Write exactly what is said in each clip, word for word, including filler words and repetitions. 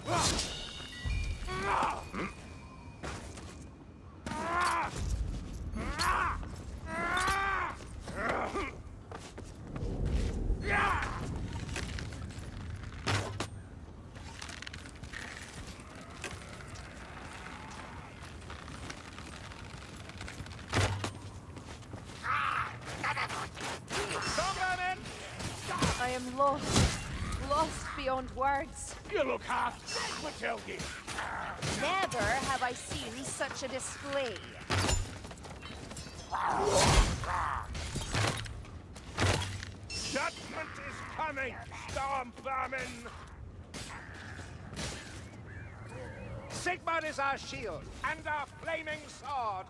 I am lost. Lost beyond words. You look half dead, Matilda. Never have I seen such a display. Judgment is coming, storm vermin! Sigmar is our shield, and our flaming sword!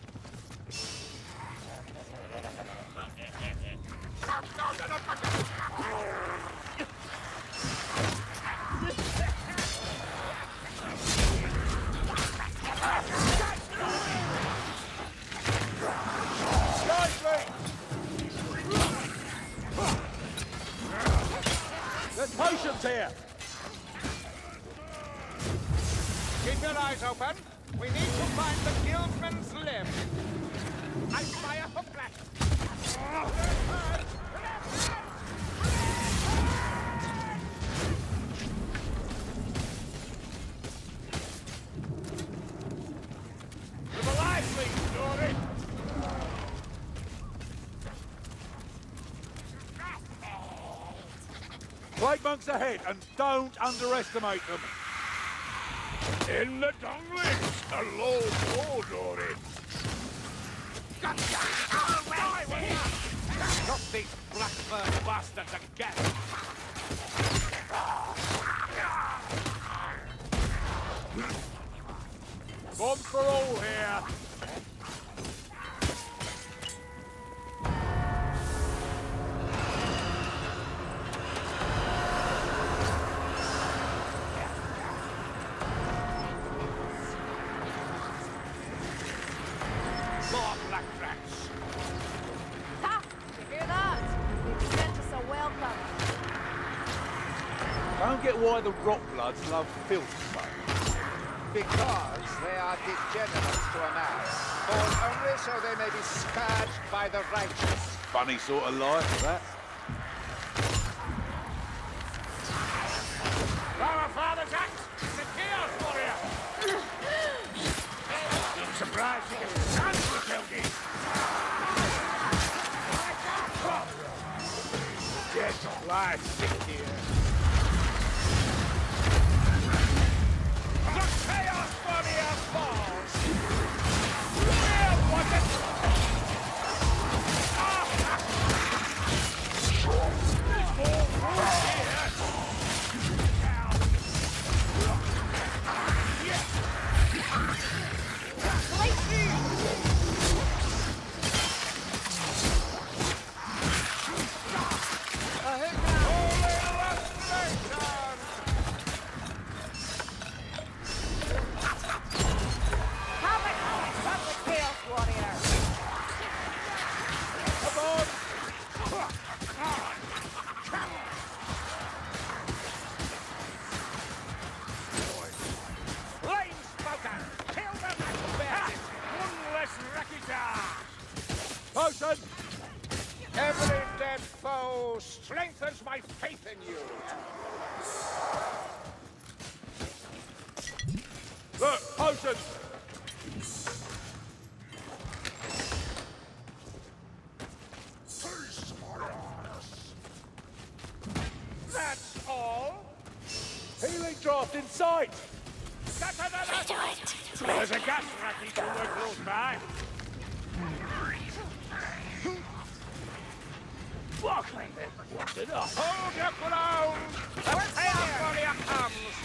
There's potions here! Keep your eyes open. We need to find the guildman's limb. I fire for black. Live alive, please, Dory. Plague monks ahead, and don't underestimate them. In the donglings, a low blow, Dory. Stop these blackbird bastards again. Bombs for all here. More black rats. Ha! You hear that? They've sent us a welcome. Don't get why the Rotbloods love filth so much. Because they are degenerates to a man. Born only so they may be scourged by the righteous. Funny sort of life, that. Our father's axe is a chaos warrior. I'm surprised you can stand for Tildy. Dead fly sick here. The chaos warrior falls. Where was it? There's more wood here. Potion! Every dead foe strengthens my faith in you. Look, potion! That's all? Healing draft in sight! There's a gas racky somewhere close by. Walking! What's it up? Hold your ground! The chaos warrior comes!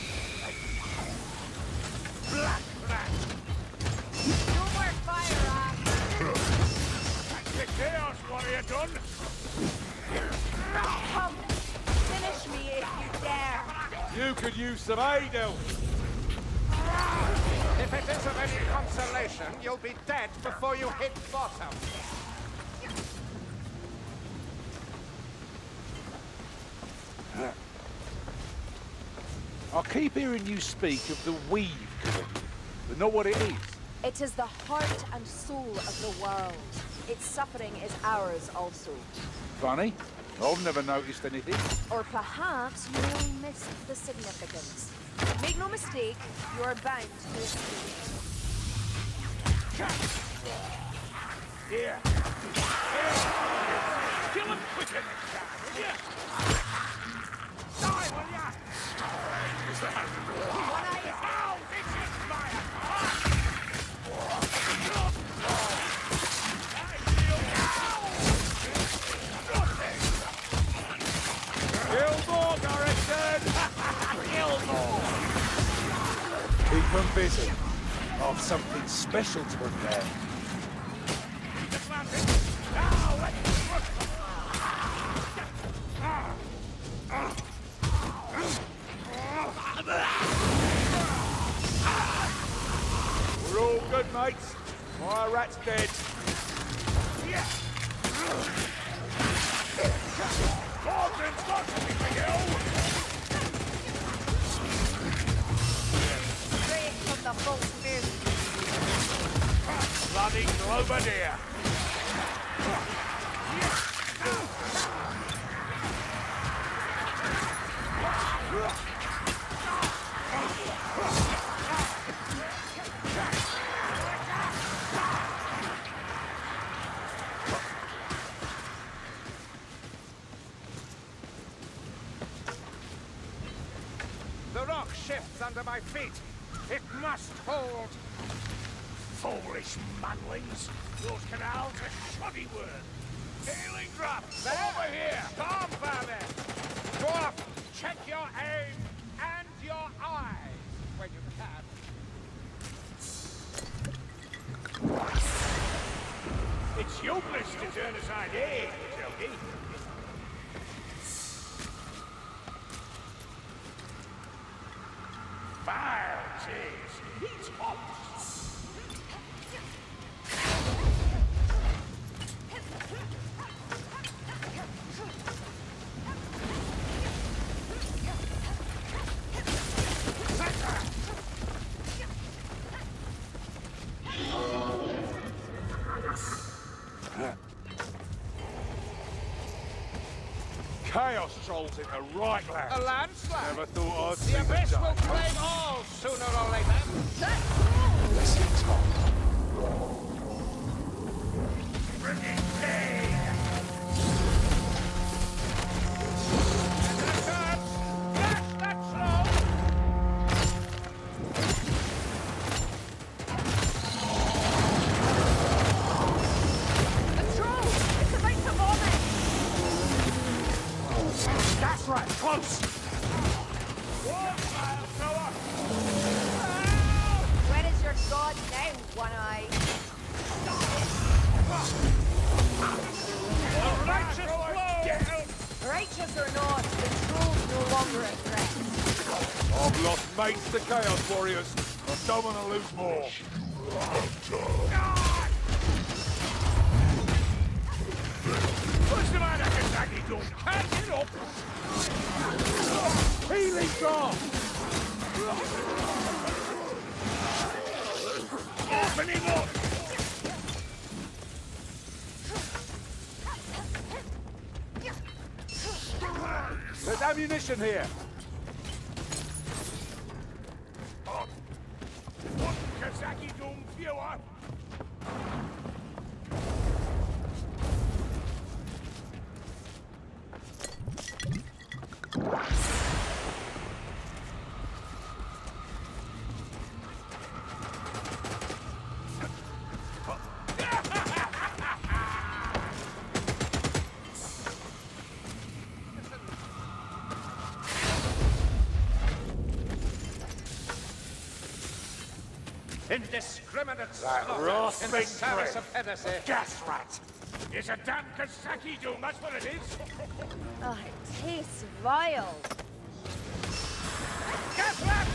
Black rat! No more fire, Ash. That's the chaos warrior done! Come, finish me if you dare. You could use some aid, Elf. If it is of any consolation, you'll be dead before you hit bottom. I keep hearing you speak of the weave collective, but not what it is. It is the heart and soul of the world. Its suffering is ours also. Funny. I've never noticed anything. Or perhaps you only missed the significance. Make no mistake, you are bound to escape. Here. Kill him quicker next time, will ya? Die, will ya? One eye is Ow! This is fire! Gilmore, Garrison! Gilmore! Keep them busy. I've something special to prepare. We're all good, mates. My rat's dead. Morgan's got something for you! straight from the false moon. Bloody Globadier! The rock shifts under my feet. It must hold. Foolish manlings! Those canals are shoddy work! Healing drops! Over here! Storm vermin! Dwarf, check your aim and your eyes when you can. It's useless to turn aside here, Jogi. Fire, cheese! He's hot! Chaos trolls in the right land. A landslide! Never thought I'd see The the abyss day. will claim all sooner or later. Listen, Tom. Blast that slow! A troll! It's about to vomit! That's right, close! One mile thrower! Where is your god now, One Eye? A righteous blow! Righteous or not, the troll's no longer a threat. I've lost mates to Chaos Warriors. I don't want to lose more. What's the matter, Kentucky? Don't catch it up! Healing drop! Opening up! There's ammunition here! What Kazaki Doom viewer? Indiscriminate That slaughter in rasping the service breath. of heresy. Gas rat! It's a damn Kazaki Doom, that's what it is! Oh, it tastes vile. Gas rat!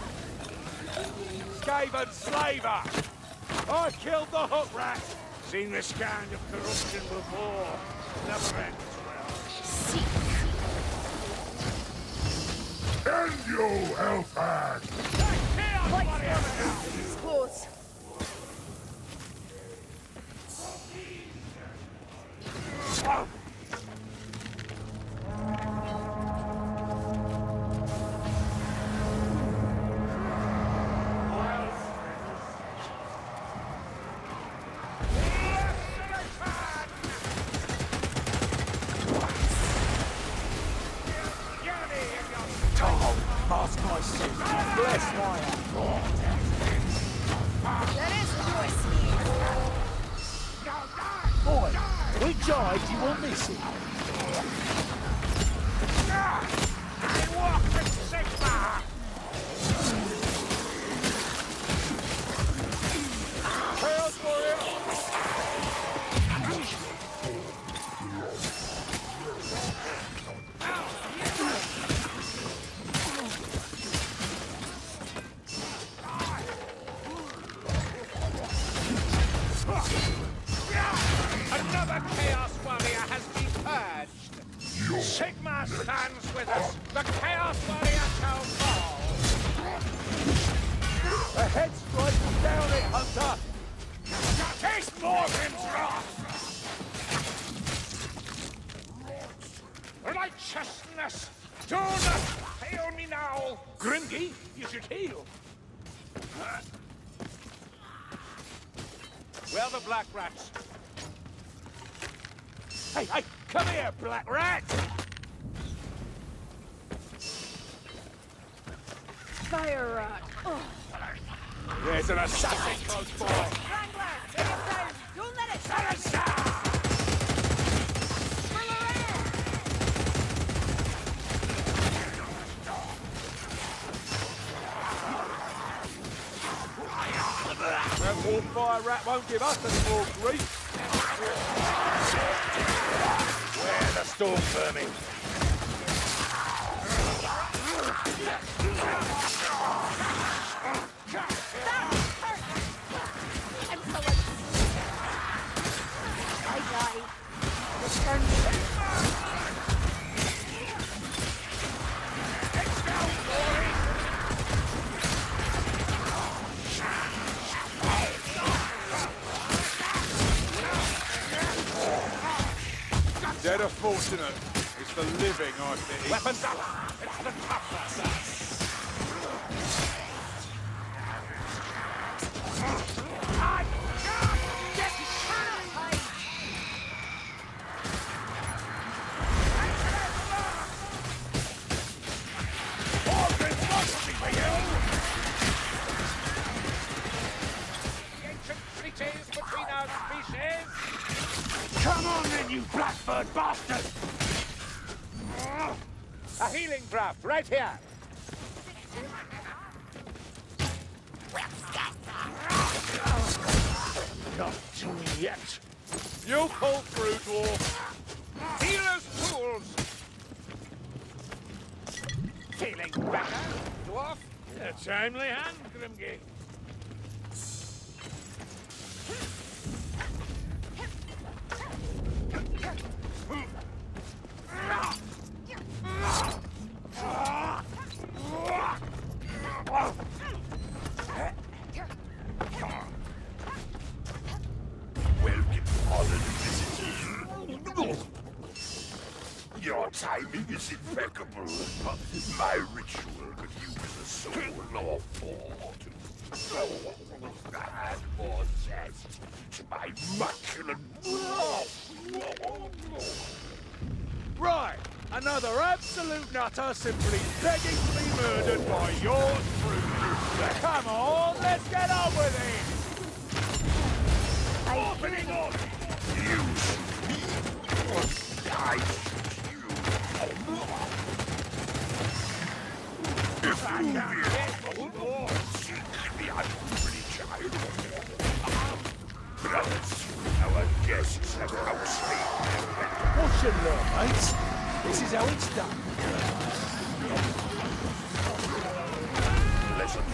Skaven slaver! I killed the hook rat! Seen this kind of corruption before. Never ends well. Seek. And you, Hellfang! It's close. Mask my suit. Bless my hand. There is no escape. Boy, which eye do you want missing? I walk with Sigma! Chaos Warrior! Another Chaos Warrior has been purged. Sigma stands with us. The Chaos Warrior shall fall. A head strike down it, Hunter! Taste Morgan's wrath! Righteousness! Do not fail me now! Grimgy, you should heal. Where are the Black Rats? Hey, hey, come here, Black Rat! Fire rat. Oh. There's an assassin close by. Wrangler, take it down. Don't let it shut That Warfire Rat won't give us any more grief. Where the storm vermin? I'm so like... I die. Return me. Dead or fortunate, it's the living I pity. Weapons up! It's the toughness! I can't get hurt! Morgan must be for you! The ancient treaties between our species! Come on then, you blackbird bastard! A healing draft right here! Not to me yet. You'll pull through, dwarf. Healer's tools! Feeling better, dwarf? A timely hand, Grimgy. Welcome, honored visitors. Your timing is impeccable. My ritual could use a soul or four to add more zest to my macular. Right, another absolute nutter simply begging to be murdered by your truth. Come on, let's get on with it! I Opening on! Use me or I shoot you. If you will seek the unfree child. Brothers, our guests have outstayed. Watch and learn, mates. This is how it's done. Pleasant.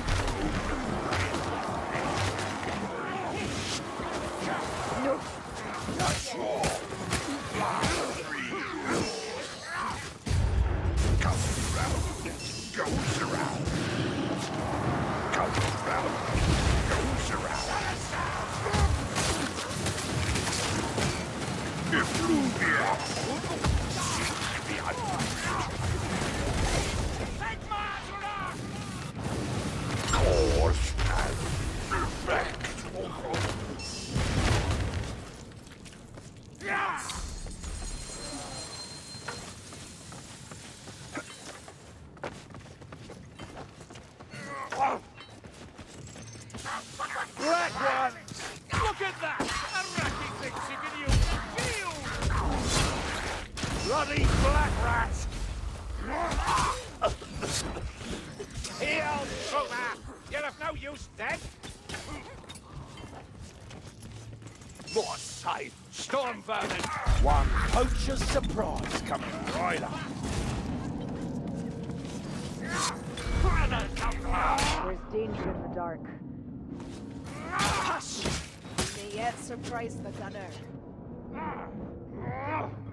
no. That's all. Fly free. Come round. Go You're of no use then. More safe. Storm vermin. One poacher's surprise coming right up. There's danger in the dark. Hush! You may yet surprise the gunner.